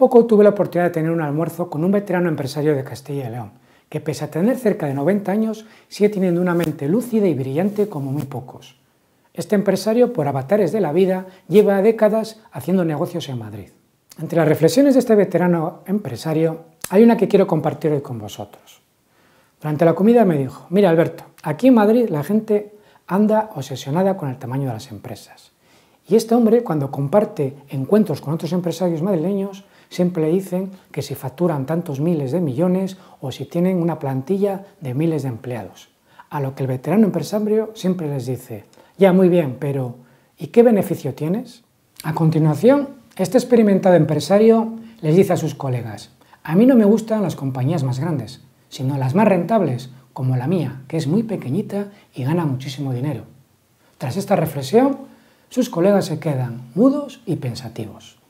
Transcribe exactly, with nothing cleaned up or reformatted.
poco tuve la oportunidad de tener un almuerzo con un veterano empresario de Castilla y León, que pese a tener cerca de noventa años, sigue teniendo una mente lúcida y brillante como muy pocos. Este empresario, por avatares de la vida, lleva décadas haciendo negocios en Madrid. Entre las reflexiones de este veterano empresario, hay una que quiero compartir hoy con vosotros. Durante la comida me dijo: mira Alberto, aquí en Madrid la gente anda obsesionada con el tamaño de las empresas. Y este hombre, cuando comparte encuentros con otros empresarios madrileños, siempre le dicen que si facturan tantos miles de millones o si tienen una plantilla de miles de empleados. A lo que el veterano empresario siempre les dice: ya, muy bien, pero ¿y qué beneficio tienes? A continuación, este experimentado empresario les dice a sus colegas: a mí no me gustan las compañías más grandes, sino las más rentables, como la mía, que es muy pequeñita y gana muchísimo dinero. Tras esta reflexión, sus colegas se quedan mudos y pensativos.